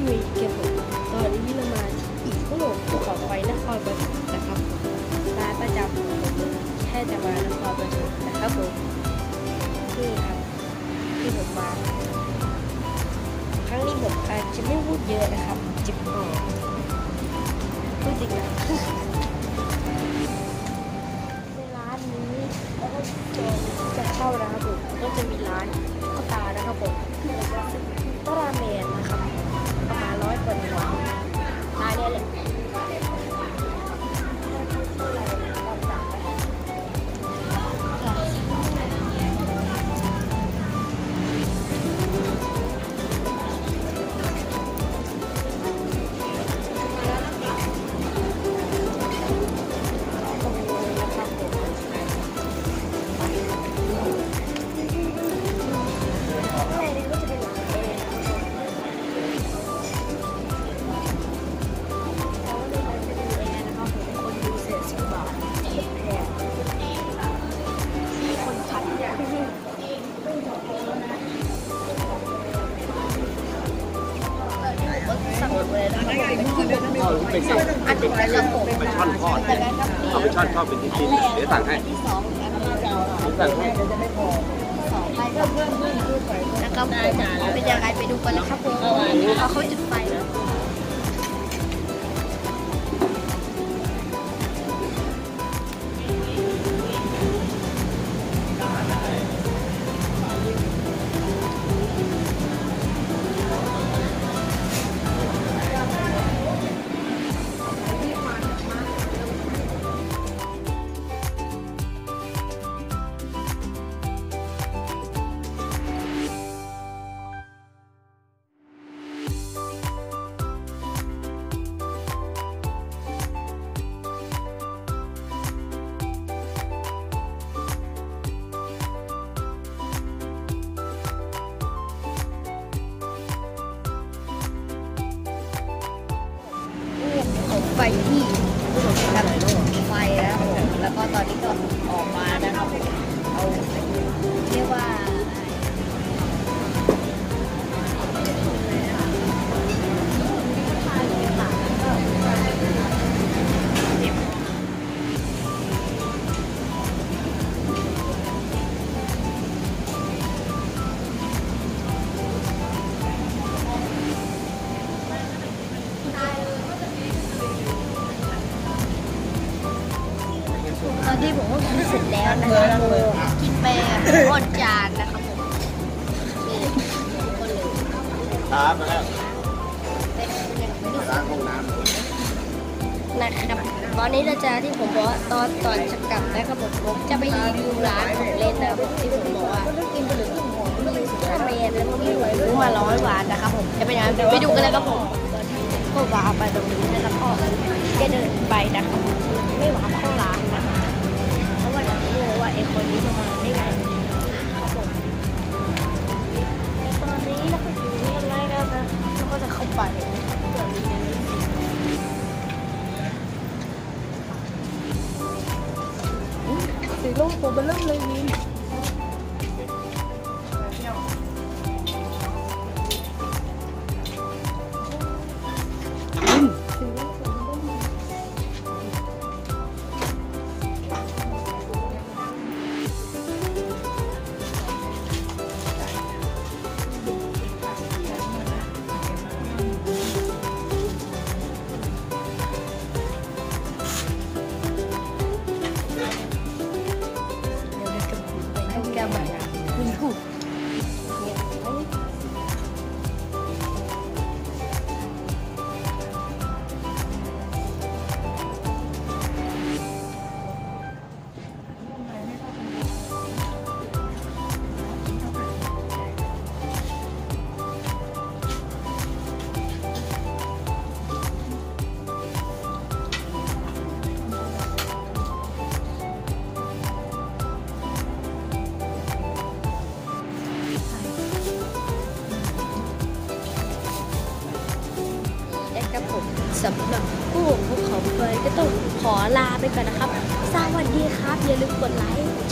วีเก็บผมตอนนี้เรามาที่ภูเขาไฟนครปฐมนะครับร้านประจำของผมแค่จะมานครปฐมนะครับผมนี่ครับที่ผมมาครั้งนี้ผมอาจจะไม่พูดเยอะนะครับจิบคอพูดจริงนะในร้านนี้แล้วก็จะเข้านะครับผมก็จะมีร้านข้าวตานะครับผมก็ราเมนนะครับประมาณ100 คนร้านนี้แหละอันเป็นนะครับผมไปช่อนทอดเอาไปช่อนทอดเป็นชิ้นๆเดี๋ยวสั่งให้สั่งให้นะครับผมเป็นยังไงไปดูกันเลยครับผมเขาจุดไฟแล้วไฟที่กับไฟแล้วก็ตอนนี้ก็ออกมานะครับเอาเรียกว่าตอนที่ผมก็กินเสร็จแล้วนะครับกินไปทอดจานนะครับผมนี่คนเลยครับมาแล้วล้างห้องน้ำนะครับตอนนี้เราจะที่ผมบอกว่าตอนจะกลับนะครับผมจะไปรีวิวร้านของเล่นนะที่ผมบอกว่ากินไปหรือข้าวเมนแล้วก็มีหวยรู้มา100 บาทนะครับผมจะไปไหนไปดูกันเลยครับผมก็วางไปตรงนี้แล้วก็จะเดินไปนะครับไม่วางเข้าร้านนะคะเพราะว่าเราไม่รู้ว่าไอ้คนนี้จะมาได้ไงครับผมตอนนี้เราก็อยู่ที่อะไรแล้วนะเราก็จะเข้าไปสีลูกผมเป็นเริ่มเลยนี่สำหรับผู้ภูเขาไฟก็ต้องขอลาไปก่อนนะครับสวัสดีครับอย่าลืมกดไลค์